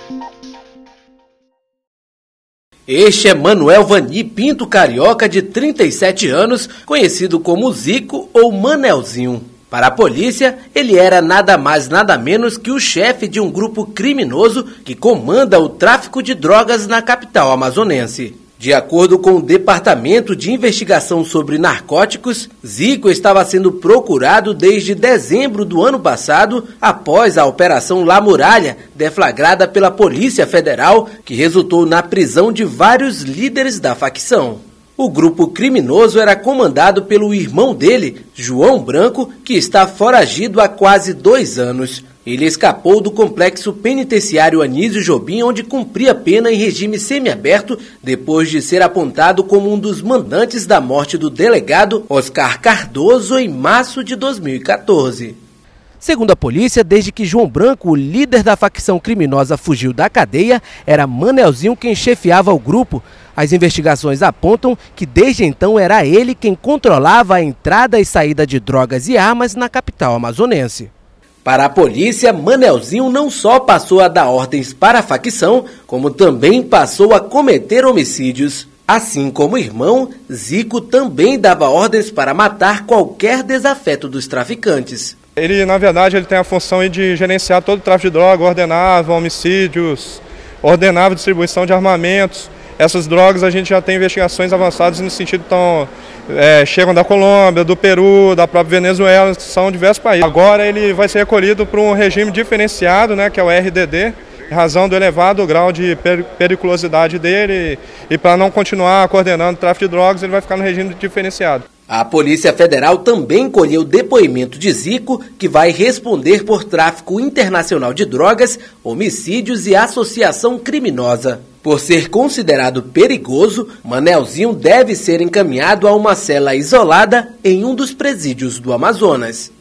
Este é Manuel Vani Pinto Carioca, de 37 anos, conhecido como Zico ou Manelzinho. Para a polícia, ele era nada mais nada menos que o chefe de um grupo criminoso que comanda o tráfico de drogas na capital amazonense. De acordo com o Departamento de Investigação sobre Narcóticos, Zico estava sendo procurado desde dezembro do ano passado, após a Operação La Muralha, deflagrada pela Polícia Federal, que resultou na prisão de vários líderes da facção. O grupo criminoso era comandado pelo irmão dele, João Branco, que está foragido há quase 2 anos. Ele escapou do complexo penitenciário Anísio Jobim, onde cumpria pena em regime semiaberto, depois de ser apontado como um dos mandantes da morte do delegado Oscar Cardoso em março de 2014. Segundo a polícia, desde que João Branco, o líder da facção criminosa, fugiu da cadeia, era Manelzinho quem chefiava o grupo. As investigações apontam que desde então era ele quem controlava a entrada e saída de drogas e armas na capital amazonense. Para a polícia, Manelzinho não só passou a dar ordens para a facção, como também passou a cometer homicídios. Assim como o irmão, Zico também dava ordens para matar qualquer desafeto dos traficantes. Ele, na verdade, ele tem a função de gerenciar todo o tráfico de droga, ordenava homicídios, ordenava distribuição de armamentos. Essas drogas a gente já tem investigações avançadas no sentido chegam da Colômbia, do Peru, da própria Venezuela, são diversos países. Agora ele vai ser recolhido para um regime diferenciado, que é o RDD, em razão do elevado grau de periculosidade dele, e para não continuar coordenando o tráfico de drogas, ele vai ficar no regime diferenciado. A Polícia Federal também colheu depoimento de Zico, que vai responder por tráfico internacional de drogas, homicídios e associação criminosa. Por ser considerado perigoso, Manelzinho deve ser encaminhado a uma cela isolada em um dos presídios do Amazonas.